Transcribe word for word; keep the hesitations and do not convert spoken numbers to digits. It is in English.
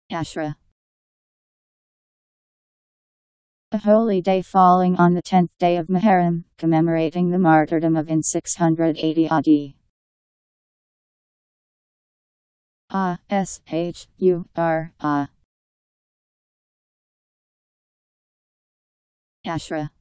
Ashura. A holy day falling on the tenth day of Muharram, commemorating the martyrdom of in six hundred eighty A D. A S H U R A. Ashura.